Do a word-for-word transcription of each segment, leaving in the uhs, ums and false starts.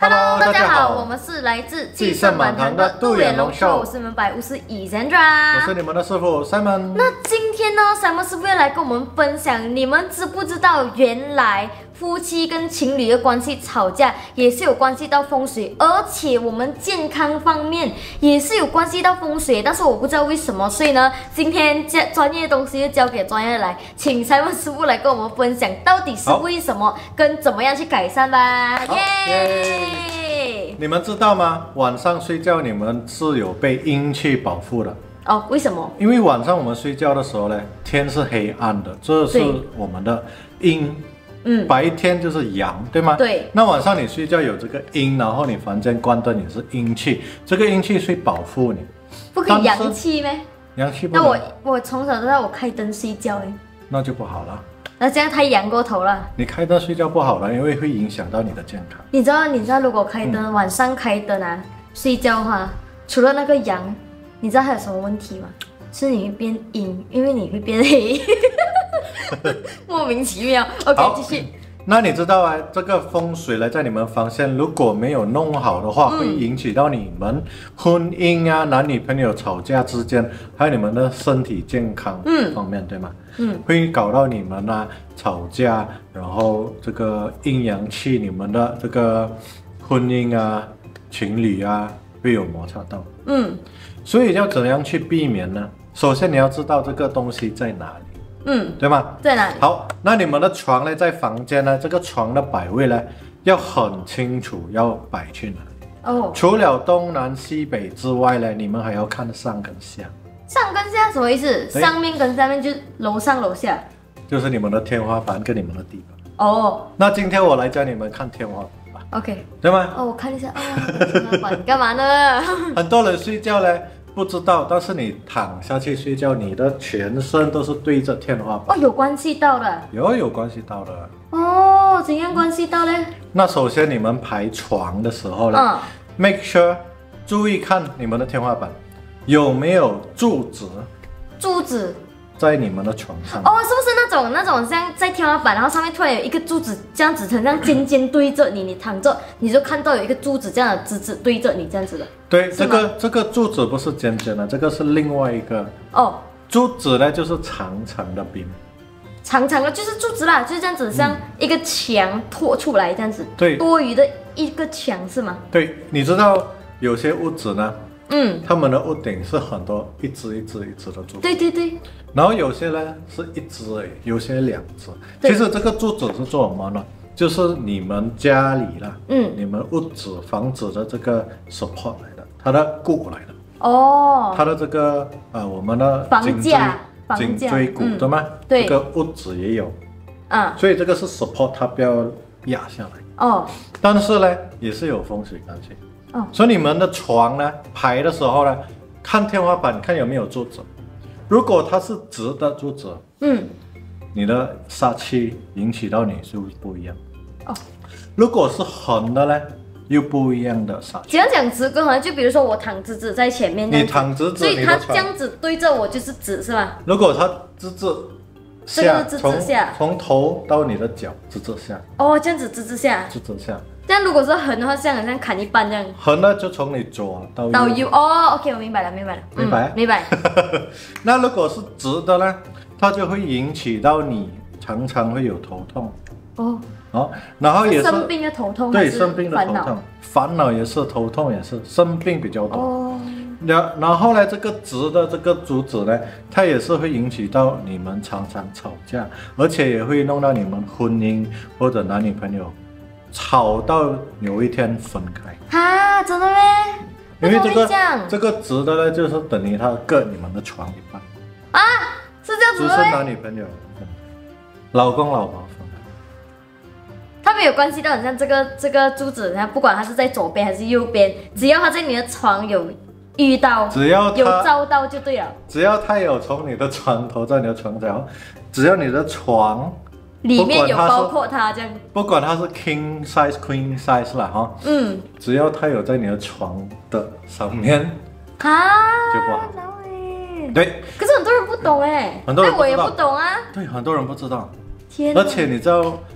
Hello， 大家好，我们是来自继圣满堂的杜远龙秀，我是你们百巫师以前抓， 我是你们的师傅 Simon。 那今天呢 ，Simon 师傅要来跟我们分享，你们知不知道原来夫妻跟情侣的关系吵架也是有关系到风水，而且我们健康方面也是有关系到风水，但是我不知道为什么，所以呢，今天这专业的东西就交给专业的来，请 Simon 师傅来跟我们分享到底是为什么跟怎么样去改善吧，耶！ 你们知道吗？晚上睡觉你们是有被阴气保护的。 哦，为什么？ 因为晚上我们睡觉的时候呢，天是黑暗的，这是我们的阴。嗯，白天就是阳，对吗？ 对。 那晚上你睡觉有这个阴，然后你房间关灯也是阴气，这个阴气会保护你。 不可以阳气咩？ 阳气不能。 那我我从小到大我开灯睡觉哎。 那就不好了。 那这样太阳过头了。 你开灯睡觉不好了，因为会影响到你的健康。 你知道，你知道，如果开灯、嗯、晚上开灯啊，睡觉的话，除了那个阳，你知道还有什么问题吗？是你会变阴，因为你会变黑。莫名其妙。OK， 继续。 那你知道啊，这个风水呢，在你们房间如果没有弄好的话，嗯、会引起到你们婚姻啊、男女朋友吵架之间，还有你们的身体健康方面，嗯、对吗？嗯，会搞到你们啊吵架，然后这个阴阳气，你们的这个婚姻啊、情侣啊会有摩擦到。嗯，所以要怎样去避免呢？首先你要知道这个东西在哪里。嗯，对吗？ 在哪里？ 好，那你们的床呢，在房间呢，这个床的摆位呢，要很清楚，要摆去哪里。哦。除了东南西北之外呢，你们还要看上跟下。 上跟下什么意思？上面跟下面就是楼上楼下。 就是你们的天花板跟你们的地板。哦。那今天我来教你们看天花板吧。 OK。 对吗？ 哦，我看一下啊，天花板干嘛呢？ 很多人睡觉呢。不知道，但是你躺下去睡觉，你的全身都是对着天花板。 哦，有关系到的。 有有关系到的。 哦，怎样关系到呢？ 那首先你们排床的时候呢，嗯、make sure 注意看你们的天花板有没有柱子。 柱子。 在你们的床上哦，是不是那种那种像在天花板，然后上面突然有一个柱子，这样子很像尖尖对着你，你躺着你就看到有一个柱子这样的直直对着你这样子的。 对，这个这个柱子不是尖尖的，这个是另外一个哦。柱子呢就是长长的边， 长长的就是柱子啦，就是这样子，像一个墙拖出来这样子。 对， 多余的一个墙是吗？ 对，你知道有些屋子呢？嗯，他们的屋顶是很多一只一只一只的柱子。 对对对。 然后有些呢是一只而已，有些两只。其实这个柱子是做什么呢？就是你们家里啦，嗯，你们屋子房子的这个 support 来的，它的骨来的。哦。它的这个呃，我们的房价、 颈椎骨对吗？ 对。 这个屋子也有。啊。所以这个是 support 它不要压下来。哦。但是呢，也是有风水关系。哦。所以你们的床呢，排的时候呢，看天花板看有没有柱子。如果它是直的柱子，嗯，你的煞气引起到你是不一样。哦，如果是横的呢，又不一样的煞气。 怎样讲直跟横？就比如说我躺直直在前面， 你躺直直， 所以它这样子对着我就是直是吧？ 如果它直直下，直直下， 从头到你的脚直直下。 哦，这样子直直下， 直直下。 这样如果是横的话，像好像砍一半这样。 横的就从你左到右。 到右哦 ，OK， 我明白了，明白了， 明白， 明白。 那如果是直的呢，它就会引起到你常常会有头痛。哦。哦，然后也是生病的头痛。 对，生病的头痛，烦恼也是，头痛也是，生病比较多。哦。然然后呢，这个直的这个柱子呢，它也是会引起到你们常常吵架，而且也会弄到你们婚姻或者男女朋友。吵到有一天分开啊？真的咩？ 因为这个这个直的呢，就是等于它割你们的床一半啊，是这样子的。 只是男女朋友，老公老婆分开， 他们有关系到很像这个这个柱子，然后不管它是在左边还是右边，只要它在你的床有遇到， 只要有照到就对了。 只要它有从你的床头在你的床角，只要你的床。 里面有包括它这样， 不管它是 king size queen size 啦哈，嗯，只要它有在你的床的上面，啊，就不好。对， 可是很多人不懂哎， 很多人我也不懂啊。 对，很多人不知道。 天哪！ 而且你知道，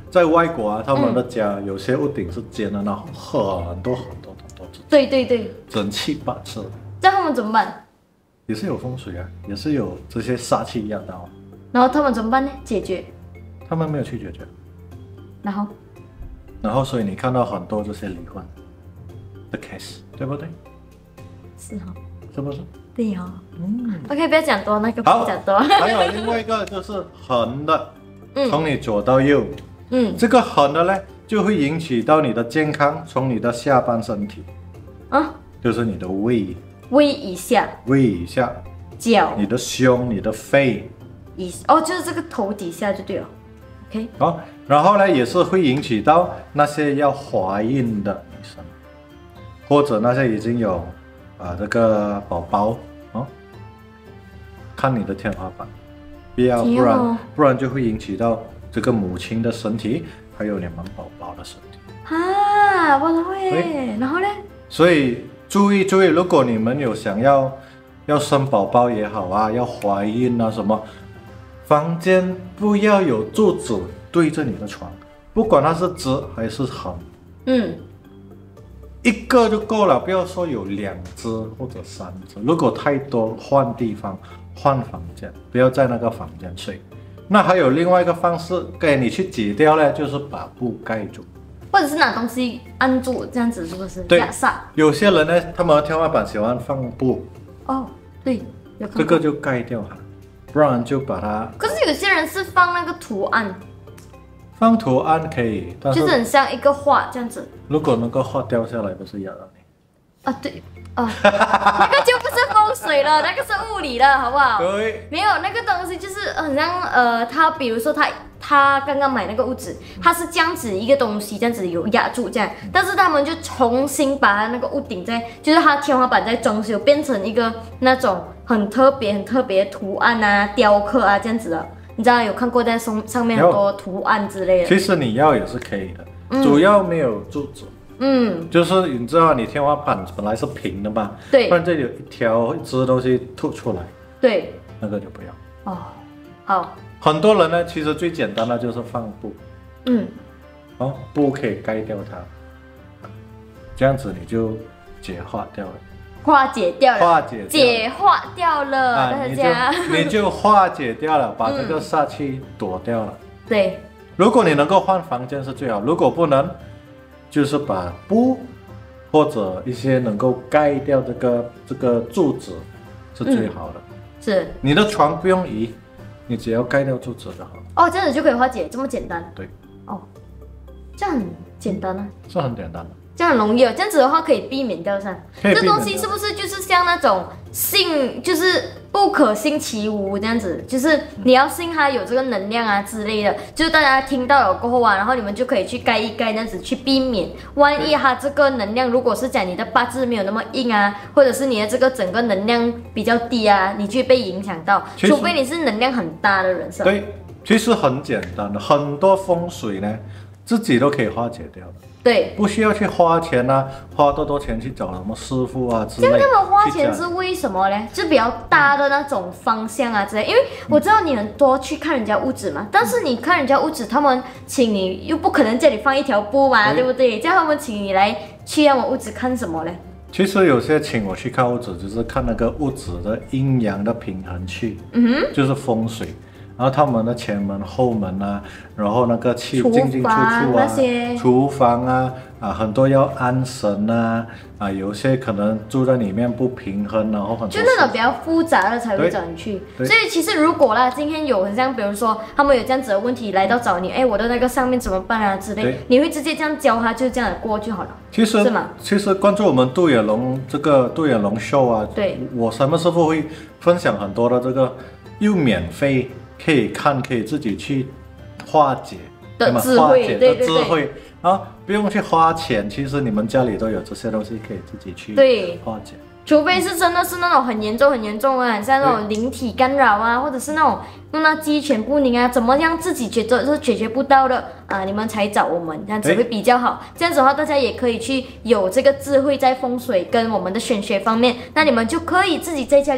在外国啊，他们的家、嗯、有些屋顶是尖的，那很多很多很多只， 对对对， 整七八只。 这样他们怎么办？ 也是有风水啊，也是有这些煞气压到。 然后他们怎么办呢？解决？ 他们没有去解决。 然后？ 然后，所以你看到很多这些离婚的 case， 对不对？ 是哈、哦。 是不是？ 对哈、哦。嗯。OK， 不要讲多，那个不要讲多。 还有另外一个就是横的，从你左到右，嗯，这个横的呢，就会引起到你的健康，从你的下半身体，啊，就是你的胃。 胃以下， 胃以下， 脚， 你的胸，你的肺， 以哦，就是这个头底下就对了。OK， 好，然后呢，也是会引起到那些要怀孕的女生，或者那些已经有啊、呃、这个宝宝啊，看你的天花板，不要，不然不然就会引起到这个母亲的身体，还有你们宝宝的身体。 啊，我都会耶。然后呢？ 所以。注意注意，如果你们有想要要生宝宝也好啊，要怀孕啊什么，房间不要有柱子对着你的床，不管它是直还是横，嗯，一个就够了，不要说有两只或者三只。如果太多，换地方，换房间，不要在那个房间睡。那还有另外一个方式，给你去解掉呢，就是把布盖住。 或者是拿东西按住，这样子是不是？ 对，有些人呢，他们的天花板喜欢放布。 哦，对，有看过。 这个就盖掉它，不然就把它。 可是有些人是放那个图案。 放图案可以，但是就是很像一个画这样子。 如果那个画掉下来，不是压到你？ 啊，对，啊，那个就不是风水了，那个是物理了，好不好？ 对。 没有那个东西，就是很像呃，他比如说他。他刚刚买那个屋子，他是这样子一个东西，这样子有压住这样，但是他们就重新把他那个屋顶在，就是他天花板在装修，变成一个那种很特别、很特别的图案啊、雕刻啊这样子的。你知道有看过在上上面很多图案之类的。 其实你要也是可以的，嗯、主要没有柱子。嗯，就是你知道你天花板本来是平的嘛， 对， 不然这里有一条一只东西凸出来， 对， 那个就不要。 哦，好。 很多人呢，其实最简单的就是放布，嗯，哦，布可以盖掉它，这样子你就解化掉了， 化解掉了， 化解解化掉了，啊、大家你就你就化解掉了，把这个煞气躲掉了。嗯、 对， 如果你能够换房间是最好，如果不能，就是把布或者一些能够盖掉这个这个柱子是最好的。嗯、 是， 你的床不用移。你只要盖掉柱子就好了。 哦，这样子就可以化解，这么简单。 对。 哦，这样很简单啊。 是很简单的。 这样很容易哦，这样子的话可以避免掉噻。这东西是不是就是像那种信，就是不可信其无这样子？就是你要信它有这个能量啊之类的。就是大家听到了过后啊，然后你们就可以去盖一盖，这样子去避免。万一它这个能量如果是讲你的八字没有那么硬啊，或者是你的这个整个能量比较低啊，你就会被影响到。除非你是能量很大的人，是吧？ 对，其实很简单的，很多风水呢，自己都可以化解掉的。 对， 不需要去花钱啊，花多多钱去找什么师傅啊之类的。 这样他们花钱是为什么呢？就比较大的那种方向啊之类。因为我知道你很多去看人家屋子嘛，但是你看人家屋子，他们请你又不可能叫你放一条布嘛，对不对？叫他们请你来去他们屋子看什么呢？ 其实有些请我去看屋子，就是看那个屋子的阴阳的平衡器，嗯哼，就是风水。然后他们的前门、后门啊，然后那个气进进出出啊，厨房啊，啊很多要安神啊，啊有些可能住在里面不平衡，然后很多就那种比较复杂的才会找你去。所以其实如果啦，今天有很像比如说他们有这样子的问题来到找你，哎，我的那个上面怎么办啊之类，你会直接这样教他，就这样过就好了。 其实是吗？ 其实关注我们杜野龙这个杜野龙秀啊， 对， 我什么师傅会分享很多的这个又免费。可以看，可以自己去化解的智慧， 化解的智慧啊，不用去花钱。其实你们家里都有这些东西，可以自己去化解。 除非是真的是那种很严重、很严重啊，像那种灵体干扰啊，或者是那种用那鸡犬不宁啊，怎么样自己觉得是解决不到的啊，你们才找我们，这样子会比较好。这样子的话，大家也可以去有这个智慧在风水跟我们的玄学方面，那你们就可以自己在家里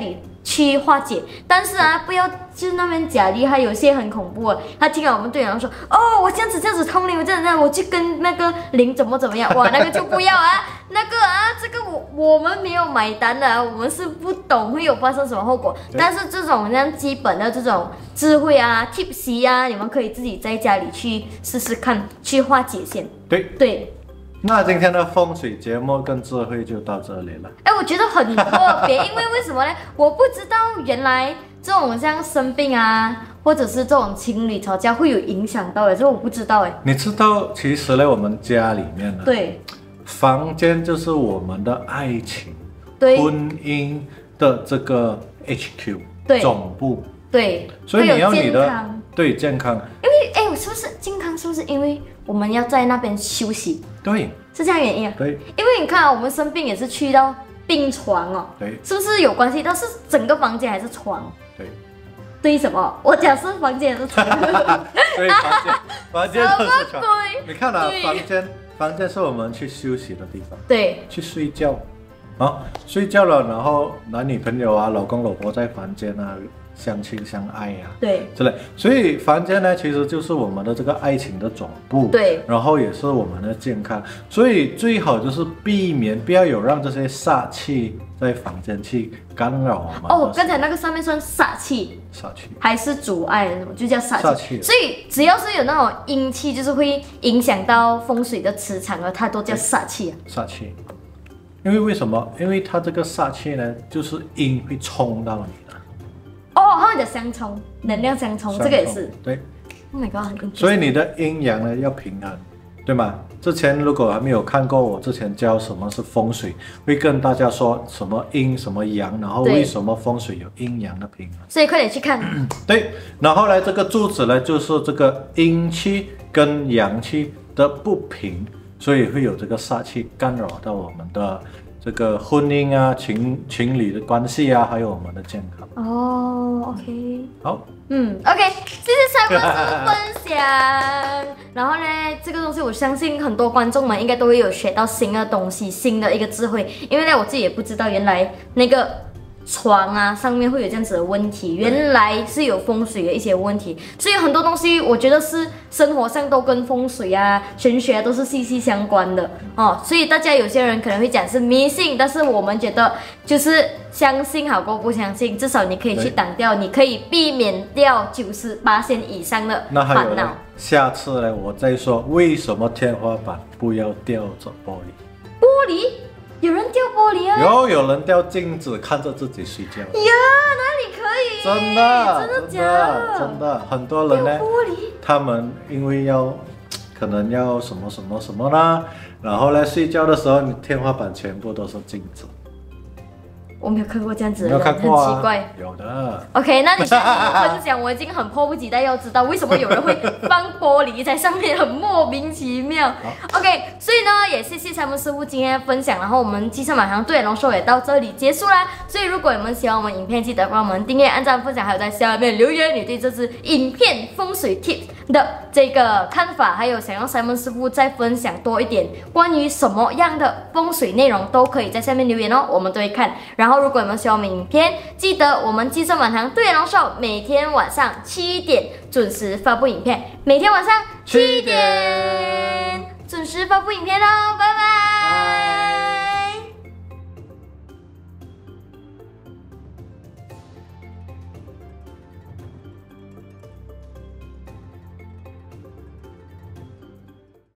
去化解。但是啊，不要就那边假厉害，有些很恐怖啊。他听了我们队长说，哦，我这样子这样子通灵，我这样这样，我去跟那个灵怎么怎么样，哇，那个就不要啊，那个啊，这个我我们没有买单的、啊，我们是不懂会有发生什么后果。但是这种这样基本的这种智慧啊、tips 啊，你们可以自己在家里去试试看，去化解先。 对对。 那今天的风水节目跟智慧就到这里了。 哎，我觉得很特别，因为为什么呢？我不知道原来这种像生病啊，或者是这种情侣吵架会有影响到哎，这我不知道哎。 你知道，其实呢，我们家里面呢， 对， 房间就是我们的爱情、 对婚姻的这个 H Q 对总部。 对， 所以你要你的健康对健康， 因为哎，是不是健康？是不是因为我们要在那边休息？ 对， 是这样原因啊？ 对， 因为你看啊，我们生病也是去到病床哦， 对， 是不是有关系？但是整个房间还是床？ 对， 对什么？我讲是房间还是床？ 所以房间房间都是床。 什么鬼？ 你看啊， 对房间房间是我们去休息的地方， 对， 去睡觉，啊，睡觉了，然后男女朋友啊、老公老婆在房间啊。相亲相爱呀、啊， 对， 之类，所以房间呢，其实就是我们的这个爱情的总部， 对， 然后也是我们的健康，所以最好就是避免，不要有让这些煞气在房间去干扰我们。 哦，刚才那个上面算煞气， 煞气还是阻碍的什么，就叫煞气。 煞气所以只要是有那种阴气，就是会影响到风水的磁场的，它都叫煞气啊。 煞气，因为为什么？因为它这个煞气呢，就是阴会冲到你的。 哦，他们讲相冲，能量相冲，这个也是。 对。 Oh my god， 很 interesting。 所以你的阴阳呢要平衡，对吗？之前如果还没有看过我之前教什么是风水，会跟大家说什么阴什么阳，然后为什么风水有阴阳的平衡。 所以快点去看。 对，然后呢，这个柱子呢就是这个阴气跟阳气的不平，所以会有这个煞气干扰到我们的这个婚姻啊、情情侣的关系啊，还有我们的健康。 哦 ，OK， 好， 嗯 ，OK， 谢谢蔡博士的分享。然后呢，这个东西我相信很多观众们应该都会有学到新的东西、新的一个智慧。因为呢，我自己也不知道原来那个床啊上面会有这样子的问题，原来是有风水的一些问题。所以很多东西我觉得是生活上都跟风水啊、玄学啊都是息息相关的哦。所以大家有些人可能会讲是迷信，但是我们觉得就是相信好过不相信，至少你可以去挡掉，你可以避免掉九十八%以上的烦恼。 下次呢，我再说为什么天花板不要吊着玻璃？ 玻璃？有人掉玻璃啊？ 有，有人掉镜子看着自己睡觉。 呀，哪里可以？ 真的， 真的假的？真的，很多人呢， 玻璃， 他们因为要可能要什么什么什么啦，然后呢睡觉的时候，你天花板全部都是镜子。 我没有看过这样子的人， 没有看过啊？ 很奇怪。 有的。 OK， 那你现在分享，我已经很迫不及待要知道为什么有人会放玻璃在上面，很莫名其妙。OK， 所以呢，也谢谢蔡文师傅今天的分享，然后我们鸡生马上对龙秀也到这里结束啦。所以如果你们喜欢我们影片，记得帮我们订阅、按赞、分享，还有在下面留言你对这支影片风水 tip 的这个看法，还有想要 Simon 师傅再分享多一点关于什么样的风水内容，都可以在下面留言哦，我们都会看。然后如果你们喜欢我们影片，记得我们鸡生晚堂对龙寿每天晚上七点准时发布影片，每天晚上七点准时发布影片哦，拜拜。